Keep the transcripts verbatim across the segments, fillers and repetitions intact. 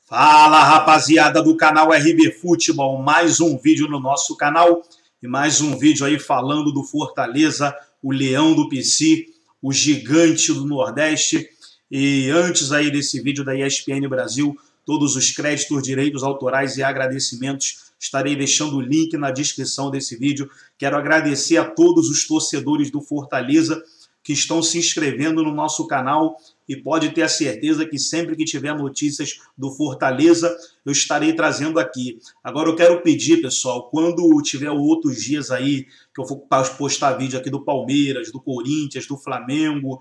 Fala, rapaziada do canal R B Futebol, mais um vídeo no nosso canal e mais um vídeo aí falando do Fortaleza, o leão do P C, o gigante do Nordeste. E antes aí desse vídeo da E S P N Brasil, todos os créditos, direitos autorais e agradecimentos, estarei deixando o link na descrição desse vídeo. Quero agradecer a todos os torcedores do Fortaleza que estão se inscrevendo no nosso canal e pode ter a certeza que sempre que tiver notícias do Fortaleza, eu estarei trazendo aqui. Agora eu quero pedir, pessoal, quando tiver outros dias aí, que eu for postar vídeo aqui do Palmeiras, do Corinthians, do Flamengo,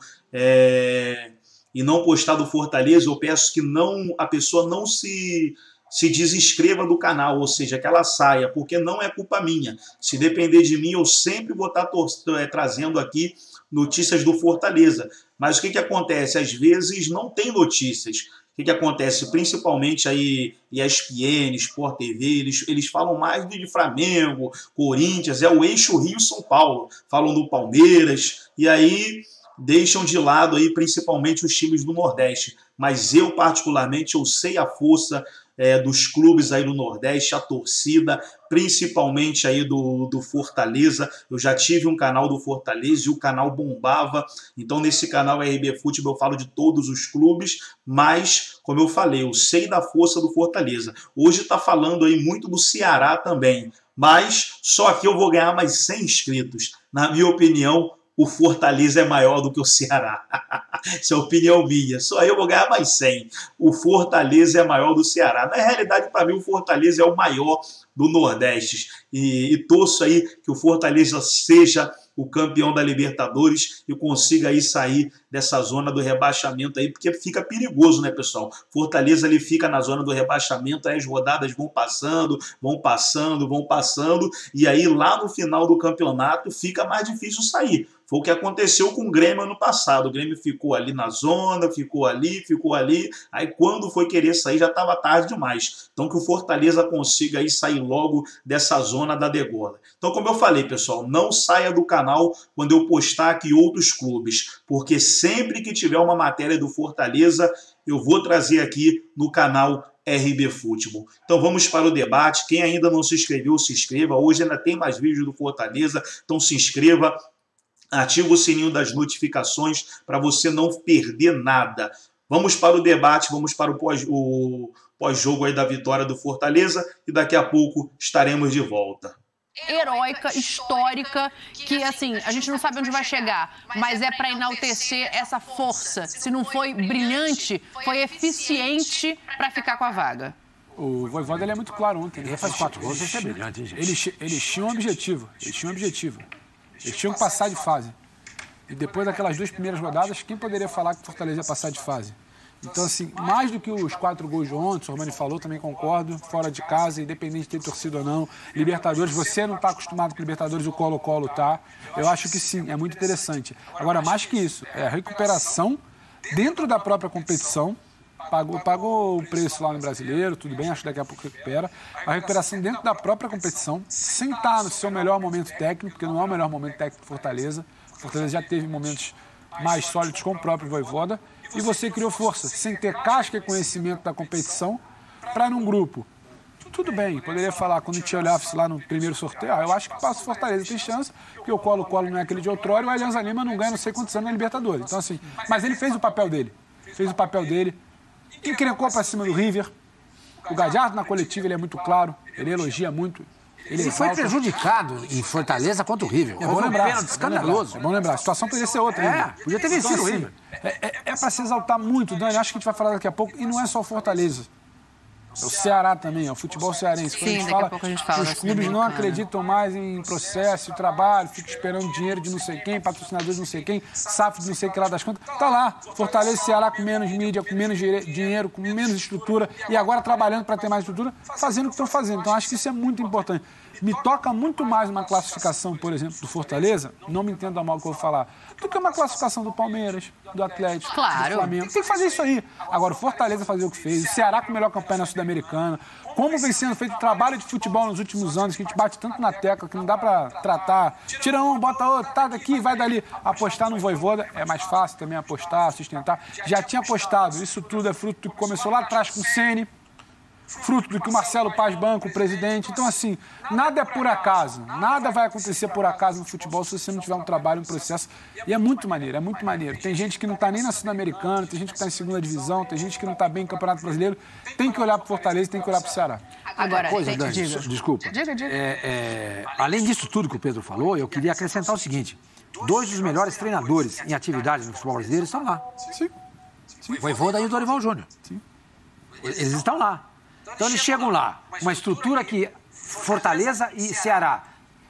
é... e não postar do Fortaleza, eu peço que não, a pessoa não se... se desinscreva do canal, ou seja, que ela saia, porque não é culpa minha. Se depender de mim, eu sempre vou estar é, trazendo aqui notícias do Fortaleza. Mas o que, que acontece? Às vezes não tem notícias. O que, que acontece? Principalmente aí E S P N, Sport T V, eles, eles falam mais de Flamengo, Corinthians, é o eixo Rio-São Paulo. Falam do Palmeiras, e aí deixam de lado aí principalmente os times do Nordeste. Mas eu, particularmente, eu sei a força É, dos clubes aí do Nordeste, a torcida, principalmente aí do, do Fortaleza. Eu já tive um canal do Fortaleza e o canal bombava. Então nesse canal R B Futebol eu falo de todos os clubes, mas, como eu falei, eu sei da força do Fortaleza. Hoje está falando aí muito do Ceará também, mas só que eu vou ganhar mais cem inscritos. Na minha opinião, o Fortaleza é maior do que o Ceará. Essa é a opinião minha. Só eu vou ganhar mais cem. O Fortaleza é maior do Ceará. Na realidade, para mim, o Fortaleza é o maior do Nordeste. E, e torço aí que o Fortaleza seja o campeão da Libertadores e consiga aí sair dessa zona do rebaixamento aí, porque fica perigoso, né, pessoal? Fortaleza ele fica na zona do rebaixamento, aí as rodadas vão passando, vão passando, vão passando, e aí lá no final do campeonato fica mais difícil sair. Foi o que aconteceu com o Grêmio ano passado. O Grêmio ficou ali na zona, ficou ali, ficou ali. Aí quando foi querer sair já estava tarde demais. Então que o Fortaleza consiga aí sair logo dessa zona da degola. Então como eu falei, pessoal, não saia do canal quando eu postar aqui outros clubes. Porque sempre que tiver uma matéria do Fortaleza, eu vou trazer aqui no canal R B Futebol. Então vamos para o debate. Quem ainda não se inscreveu, se inscreva. Hoje ainda tem mais vídeos do Fortaleza. Então se inscreva. Ativa o sininho das notificações para você não perder nada. Vamos para o debate, vamos para o pós, o pós-jogo aí da vitória do Fortaleza e daqui a pouco estaremos de volta. Heróica, histórica, que assim, a gente não sabe onde vai chegar, mas é para enaltecer essa força. Se não foi brilhante, foi eficiente para ficar com a vaga. O Vojvoda ele é muito claro ontem. Ele faz quatro gols, isso é brilhante, hein, gente? Eles, eles tinham um objetivo, eles tinham um objetivo. Eles tinham que passar de fase. E depois daquelas duas primeiras rodadas, quem poderia falar que o Fortaleza ia passar de fase? Então, assim, mais do que os quatro gols de ontem, o Sormani falou, também concordo, fora de casa, independente de ter torcido ou não. Libertadores, você não está acostumado com Libertadores, o Colo-Colo tá. Eu acho que sim, é muito interessante. Agora, mais que isso, é a recuperação dentro da própria competição. Pagou, pagou o preço lá no Brasileiro, tudo bem, acho que daqui a pouco recupera. A recuperação dentro da própria competição, sem estar no seu melhor momento técnico, porque não é o melhor momento técnico do Fortaleza. O Fortaleza já teve momentos mais sólidos com o próprio Vojvoda. E você criou força, sem ter casca e conhecimento da competição, para num grupo. Tudo bem, poderia falar, quando a gente olhasse lá no primeiro sorteio, ah, eu acho que passa o Fortaleza, tem chance, porque o Colo-Colo não é aquele de outrora e o Alianza Lima não ganha não sei quantos anos na Libertadores. Então, assim, mas ele fez o papel dele, fez o papel dele. Encrencou para cima do River. O Galhardo na coletiva ele é muito claro, ele elogia muito. Ele, ele foi prejudicado em Fortaleza contra o River. É bom lembrar, um escandaloso. É bom lembrar, a situação poderia ser outra. É, ainda. podia ter vencido então, o assim, River. É, é, é para se exaltar muito, Dani, acho que a gente vai falar daqui a pouco, e não é só o Fortaleza. É o Ceará também, é o futebol cearense. Quando Sim, a gente daqui fala a pouco a gente fala que os clubes não acreditam mais em processo, trabalho, ficam esperando dinheiro de não sei quem, patrocinadores de não sei quem, S A F de não sei que lá das contas. Tá lá, Fortaleza e Ceará com menos mídia, com menos dinheiro, com menos estrutura e agora trabalhando para ter mais estrutura, fazendo o que estão fazendo. Então acho que isso é muito importante. Me toca muito mais uma classificação, por exemplo, do Fortaleza, não me entenda mal o que eu vou falar, do que uma classificação do Palmeiras, do Atlético, claro. do Flamengo. Tem que fazer isso aí. Agora, o Fortaleza fazer o que fez, o Ceará com a melhor campanha na Sul-Americana, como vem sendo feito trabalho de futebol nos últimos anos, que a gente bate tanto na tecla, que não dá pra tratar. Tira um, bota outro, tá daqui, vai dali. Apostar no Vojvoda é mais fácil também apostar, sustentar. Já tinha apostado, isso tudo é fruto do que começou lá atrás com o Ceni. fruto do que o Marcelo Paz banca, o presidente. Então, assim, nada é por acaso. Nada vai acontecer por acaso no futebol se você não tiver um trabalho, um processo. E é muito maneiro, é muito maneiro. Tem gente que não está nem na Sul-Americana, tem gente que está em segunda divisão, tem gente que não está bem no Campeonato Brasileiro. Tem que olhar para o Fortaleza, tem que olhar para o Ceará. Agora, coisa, tem, Dani, diga. desculpa. Diga, diga. É, é, além disso tudo que o Pedro falou, eu queria acrescentar o seguinte. Dois dos melhores treinadores em atividade no futebol brasileiro estão lá. Sim. O Voivoda e o Dorival Júnior. Sim. Eles estão lá. Então eles chegam lá, uma estrutura que Fortaleza e Ceará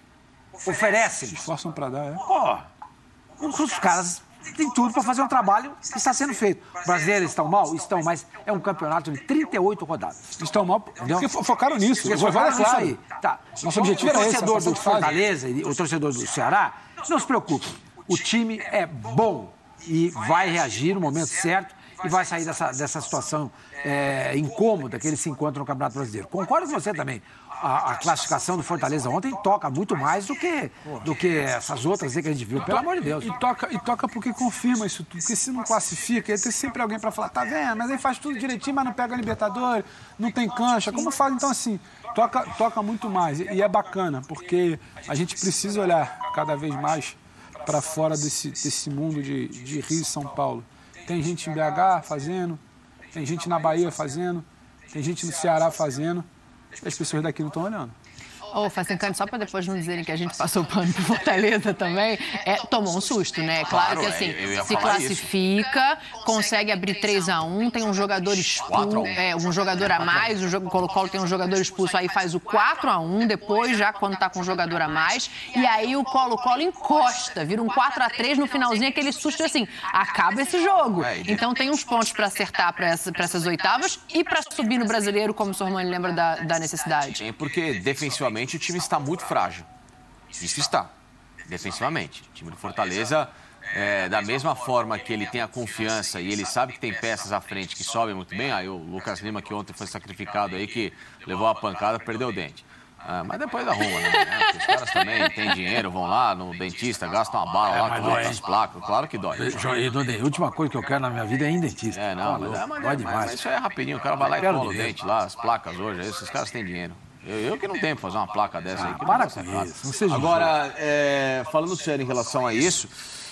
oferecem. Se esforçam para dar, é. Ó, os, os caras têm tudo para fazer um trabalho que está sendo feito. Os brasileiros estão mal? Estão, mas é um campeonato de trinta e oito rodadas. Estão mal porque focaram nisso. Porque O Voivoda é focaram claro. nisso aí. Tá. Nosso objetivo o era esse, torcedor passar do de fase. Fortaleza e o torcedor do Ceará, não se preocupe. O time é bom e vai reagir no momento certo e vai sair dessa, dessa situação é, incômoda que eles se encontram no Campeonato Brasileiro. Concordo com você também. A, a classificação do Fortaleza ontem toca muito mais do que, do que essas outras aí que a gente viu, pelo amor de Deus. E toca, e toca porque confirma isso tudo. Porque se não classifica, aí tem sempre alguém para falar, tá vendo? Mas aí faz tudo direitinho, mas não pega a Libertadores, não tem cancha. Como faz? Então, assim, toca, toca muito mais. E, e é bacana, porque a gente precisa olhar cada vez mais para fora desse, desse mundo de, de Rio e São Paulo. Tem gente em B H fazendo, tem gente na Bahia fazendo, tem gente no Ceará fazendo. As pessoas daqui não estão olhando. Ô, Facincani, só para depois não dizerem que a gente passou pano pro Fortaleza também, é, tomou um susto, né? Claro, Claro, que assim, é, eu ia se falar classifica, consegue abrir três a um, tem um jogador expulso, é, um jogador a mais, o jogo Colo-Colo tem um jogador expulso, aí faz o quatro a um, depois já quando tá com um jogador a mais, e aí o Colo-Colo encosta, vira um quatro a três no finalzinho, aquele susto assim, acaba esse jogo. Então tem uns pontos para acertar para essa, essas oitavas e para subir no Brasileiro, como o Sormani lembra da, da necessidade. Sim, porque defensivamente o time está muito frágil. Isso está, defensivamente. O time do Fortaleza, é, da mesma forma que ele tem a confiança e ele sabe que tem peças à frente que sobem muito bem, aí o Lucas Lima, que ontem foi sacrificado aí, que levou a pancada, perdeu o dente. Ah, mas depois arruma, né? Os caras também têm dinheiro, vão lá no dentista, gastam uma bala É, lá, mas colocam dói, as placas. Claro que dói. E, a última coisa que eu quero na minha vida é ir em dentista. É, não, Tá mas, louco, é, mas, dói mas, demais. mas isso aí é rapidinho. O cara vai lá e Quero cola o dinheiro. dente lá, as placas hoje. Esses caras têm dinheiro. Eu, eu que não tenho pra fazer uma placa dessa aí. Que para negócio com é caro. isso, não seja Agora, é, falando sério em relação a isso,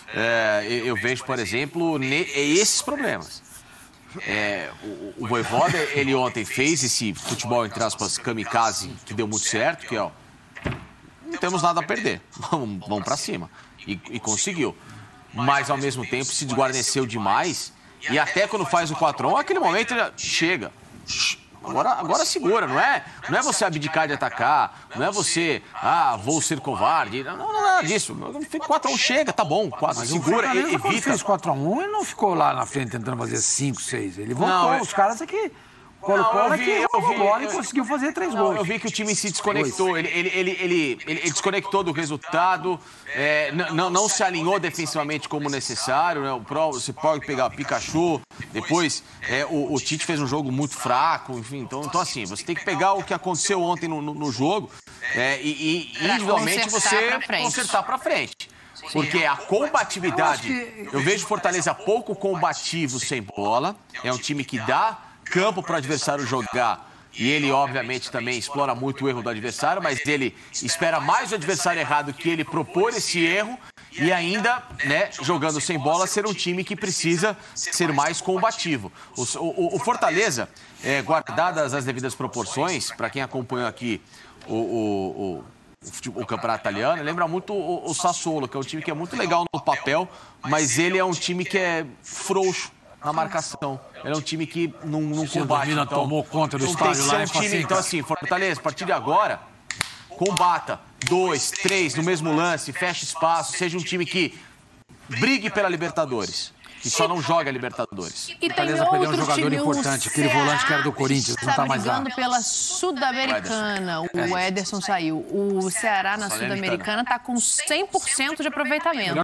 é, eu, eu vejo, por exemplo, ne, esses problemas. É, o, o Voivoda, ele ontem fez esse futebol, entre aspas, kamikaze, que deu muito certo, que, ó, não temos nada a perder, vamos, vamos pra cima. E, e conseguiu. Mas, ao mesmo tempo, se desguarneceu demais. E até quando faz o quatro a um, aquele momento ele chega. Agora, agora segura, não é, não é você abdicar de atacar, não é você, ah, vou ser covarde. Não, não, não é nada disso. quatro a um chega, tá bom. quatro, segura, Fortaleza, quando evita. fez quatro a um, ele não ficou lá na frente tentando fazer cinco, seis. Ele voltou, Não, eu- os caras aqui. Não, Colocou eu aqui, vi, eu jogou vi, bola e eu- conseguiu fazer três Não, gols. eu vi que o time se desconectou, ele, ele, ele, ele, ele, ele desconectou do resultado, é, n- não, não se alinhou defensivamente como necessário, né? O Pro, você pode pegar Pikachu, depois é, o, o Tite fez um jogo muito fraco, enfim, então, então assim, você tem que pegar o que aconteceu ontem no, no, no jogo é, e, e Pra individualmente consertar você pra frente. consertar pra frente. Porque a combatividade, Eu acho que- eu vejo Fortaleza pouco combativo sem bola, é um time que dá campo para o adversário jogar e ele, obviamente, também explora muito o erro do adversário, mas ele espera mais o adversário errar do que ele propor esse erro e ainda, né, jogando sem bola, ser um time que precisa ser mais combativo. O, o, o Fortaleza, é, guardadas as devidas proporções, para quem acompanhou aqui o... o, o O campeonato italiano, lembra muito o, o Sassuolo, que é um time que é muito legal no papel, mas ele é um time que é frouxo na marcação. Ele é um time que não, não torcida combate. do Milan Então, tomou conta do então tem que estádio ser lá um e time, paciência. então assim, Fortaleza, a partir de agora, combata dois, três no mesmo lance, feche espaço, seja um time que brigue pela Libertadores. Que só não joga Libertadores. E tem Fortaleza perdeu um outro jogador time, o importante, aquele volante que era do Corinthians, não tá mais lá. brigando pela Sul-Americana. O Ederson saiu. O Ceará na Sul-Americana tá com cem por cento de aproveitamento.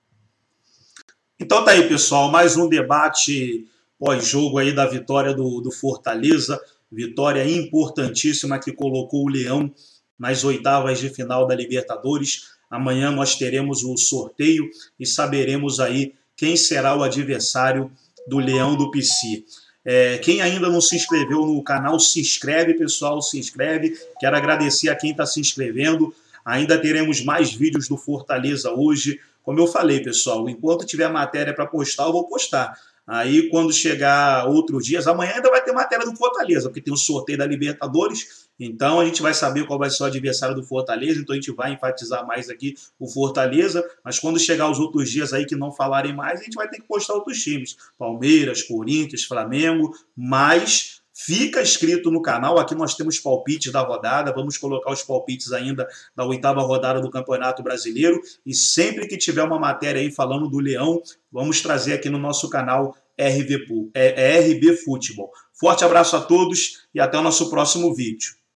Então tá aí, pessoal, mais um debate pós-jogo aí da vitória do, do Fortaleza, vitória importantíssima que colocou o Leão nas oitavas de final da Libertadores. Amanhã nós teremos o sorteio e saberemos aí quem será o adversário do Leão do Pici. É, quem ainda não se inscreveu no canal, se inscreve, pessoal, se inscreve. Quero agradecer a quem está se inscrevendo. Ainda teremos mais vídeos do Fortaleza hoje. Como eu falei, pessoal, enquanto tiver matéria para postar, eu vou postar. Aí, quando chegar outros dias, amanhã ainda vai ter matéria do Fortaleza, porque tem o sorteio da Libertadores, então a gente vai saber qual vai ser o adversário do Fortaleza, então a gente vai enfatizar mais aqui o Fortaleza, mas quando chegar os outros dias aí que não falarem mais, a gente vai ter que postar outros times, Palmeiras, Corinthians, Flamengo, mas fica inscrito no canal, aqui nós temos palpites da rodada, vamos colocar os palpites ainda da oitava rodada do Campeonato Brasileiro, e sempre que tiver uma matéria aí falando do Leão, vamos trazer aqui no nosso canal R B, é, é R B Futebol. Forte abraço a todos e até o nosso próximo vídeo.